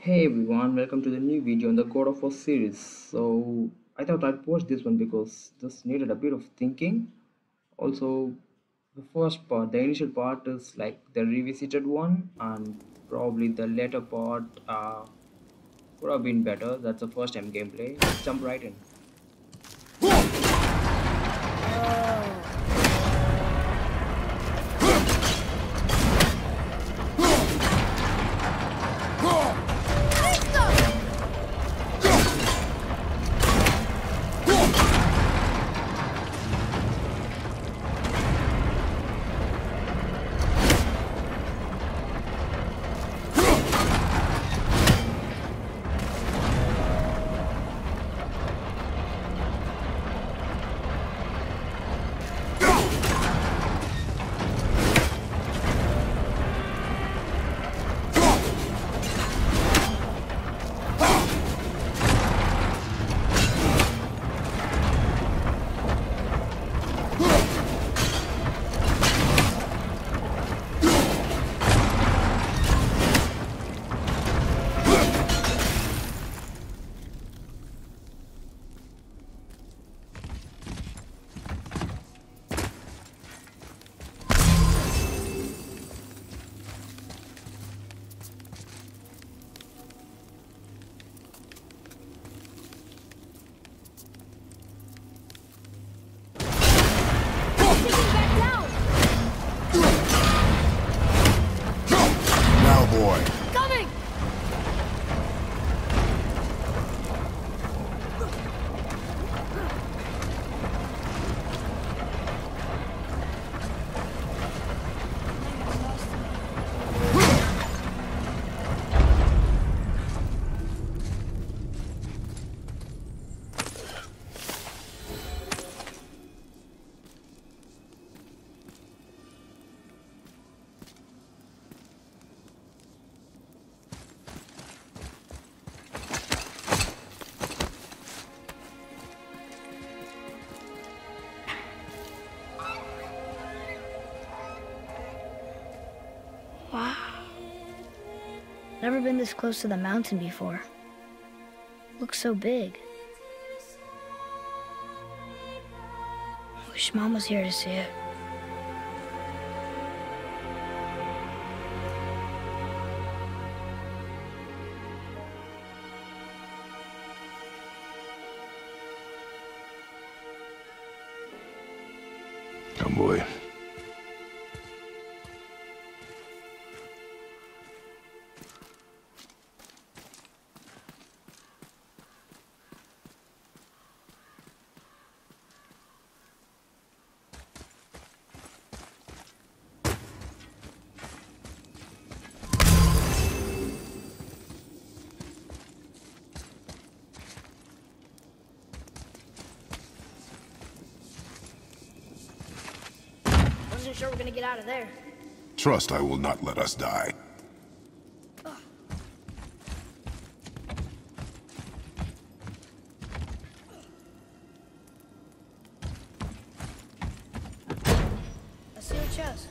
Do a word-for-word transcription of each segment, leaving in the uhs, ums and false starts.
Hey everyone, welcome to the new video on the God of War series. So I thought I'd watch this one because this needed a bit of thinking. Also, the first part, the initial part is like the revisited one, and probably the later part uh, would have been better. That's the first time gameplay. Let's jump right in. Now, boy. Coming! Wow. Never been this close to the mountain before. Looks so big. Wish Mom was here to see it. Come, boy. Wasn't sure we're gonna get out of there. Trust I will not let us die. I see a chest.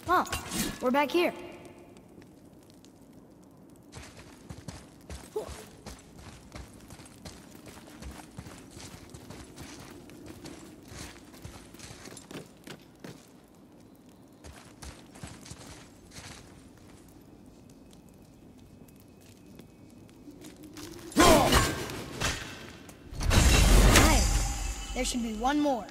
Oh, we're back here. Nice. There should be one more.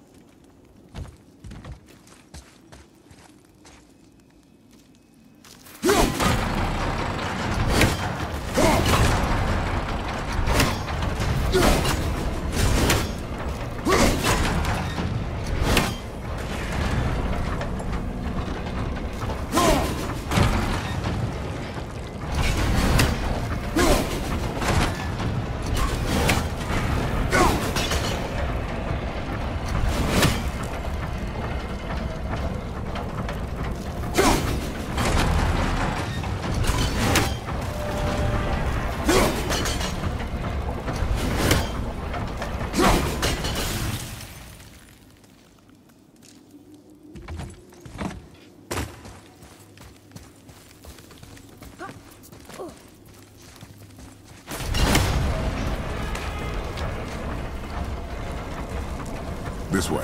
This way.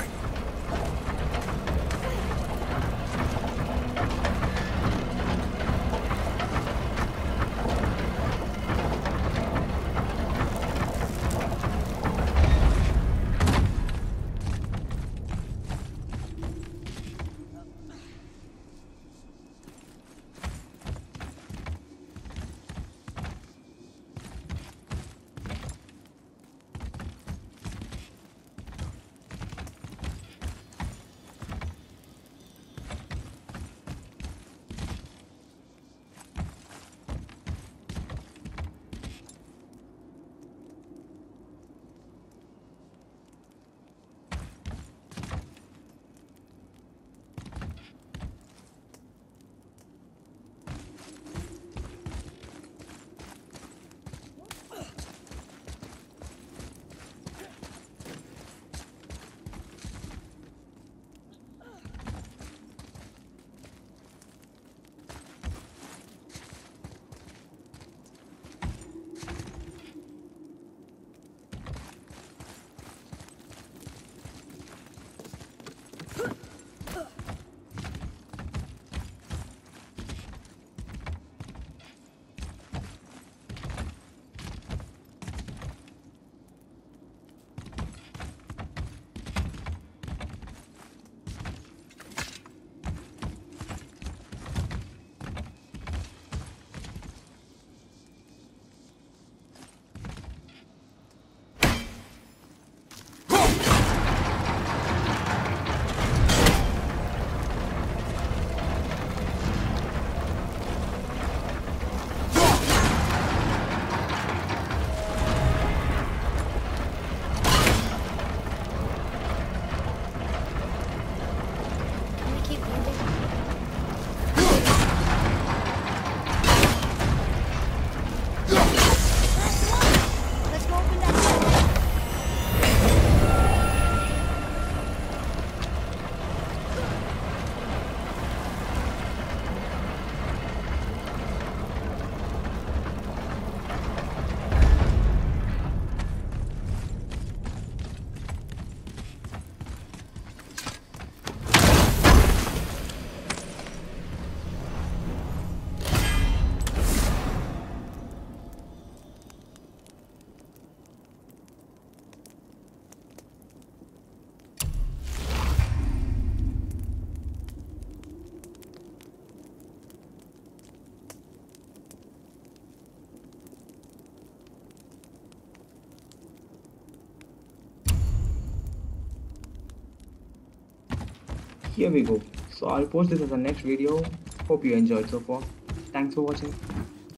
Here we go. So I'll post this as a next video. Hope you enjoyed so far. Thanks for watching.